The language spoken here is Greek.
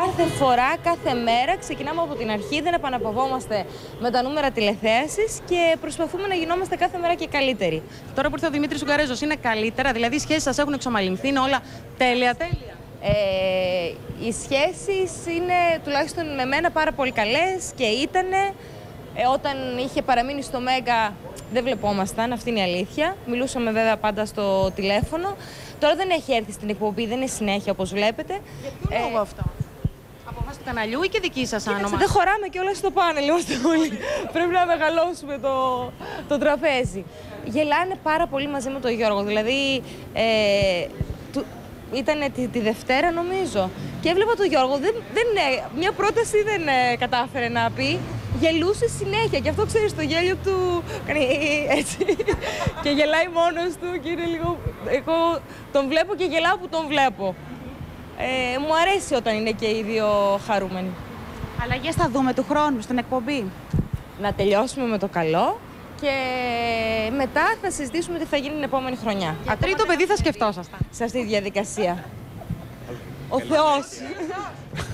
Κάθε φορά, κάθε μέρα ξεκινάμε από την αρχή, δεν επαναπαυόμαστε με τα νούμερα τηλεθέασης και προσπαθούμε να γινόμαστε κάθε μέρα και καλύτεροι. Τώρα που ήρθε ο Δημήτρης Ουγγαρέζος, είναι καλύτερα, δηλαδή οι σχέσεις σας έχουν εξομαλυνθεί, είναι όλα τέλεια. Οι σχέσεις είναι τουλάχιστον με μένα πάρα πολύ καλές και ήτανε. Όταν είχε παραμείνει στο Μέγκα δεν βλεπόμασταν, αυτή είναι η αλήθεια. Μιλούσαμε βέβαια πάντα στο τηλέφωνο. Τώρα δεν έχει έρθει στην εκπομπή, δεν είναι συνέχεια όπως βλέπετε. Για ποιο λόγο αυτό? Από εμάς του καναλιού ή και δική σας άνομα? Δεν χωράμε κιόλας στο πάνελ, είμαστε όλοι. Πρέπει να μεγαλώσουμε το τραπέζι. Γελάνε πάρα πολύ μαζί με τον Γιώργο, δηλαδή ήταν τη Δευτέρα νομίζω και έβλεπα τον Γιώργο, μια πρόταση δεν κατάφερε να πει. Γελούσε συνέχεια και αυτό ξέρεις το γέλιο του κάνει έτσι και γελάει μόνος του και είναι λίγο... Εγώ τον βλέπω και γελάω που τον βλέπω. Μου αρέσει όταν είναι και οι δύο χαρούμενοι. Αλλαγές θα δούμε του χρόνου στην εκπομπή? Να τελειώσουμε με το καλό και μετά θα συζητήσουμε τι θα γίνει την επόμενη χρονιά. Για τρίτο παιδί θα σκεφτόσασταν? Σε αυτή τη διαδικασία. Ο Θεός.